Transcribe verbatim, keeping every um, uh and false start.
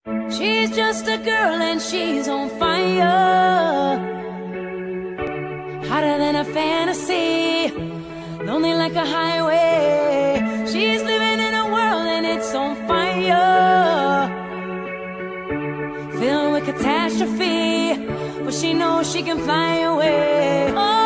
She's just a girl and she's on fire, hotter than a fantasy, lonely like a highway. She's living in a world and it's on fire, filled with catastrophe, but she knows she can fly away. Oh,